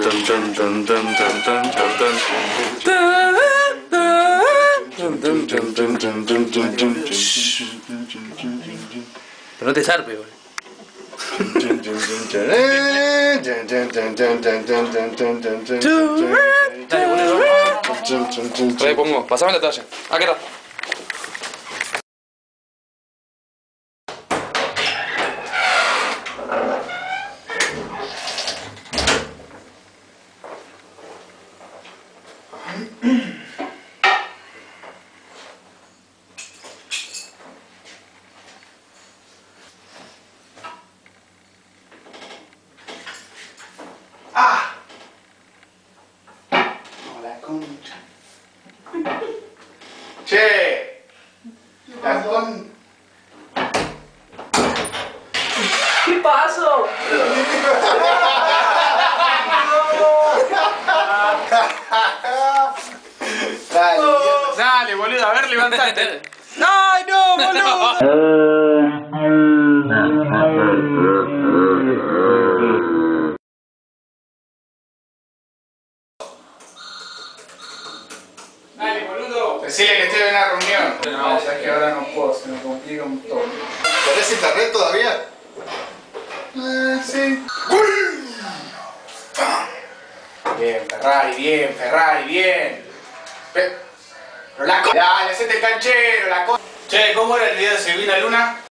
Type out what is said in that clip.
Pero no te zarpe, boludo. Dale, boludo. Ahí pongo, pasame la talla. Acá está. ¡Ah! No, la concha. Che. La con... ¿Qué pasó? Dale, Dale, boludo, a ver, levantate. ¡Ay, no, boludo! Dale, boludo. decile que estoy en una reunión. No, sabes que ahora no puedo, se me complica un toque. ¿Tenés internet todavía? Sí. Bien, Ferrari, bien. Pero la co... Dale, hacete el canchero, la co... Che, ¿cómo era el video de Silvina Luna?